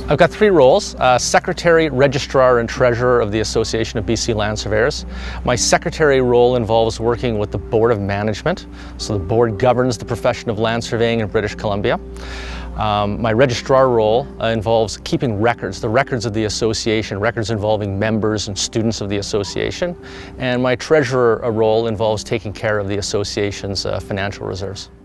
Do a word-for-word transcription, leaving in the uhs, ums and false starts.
I've got three roles: uh, Secretary, Registrar, and Treasurer of the Association of B C Land Surveyors. My Secretary role involves working with the Board of Management, so the board governs the profession of land surveying in British Columbia. Um, my Registrar role uh, involves keeping records, the records of the association, records involving members and students of the association. And my Treasurer role involves taking care of the association's uh, financial reserves.